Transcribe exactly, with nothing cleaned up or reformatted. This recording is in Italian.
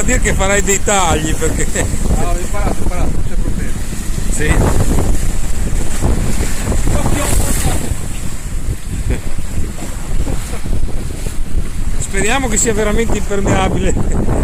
a dire che farai dei tagli perché... No, ho imparato, ho imparato, non c'è problema. Sì. Speriamo che sia veramente impermeabile.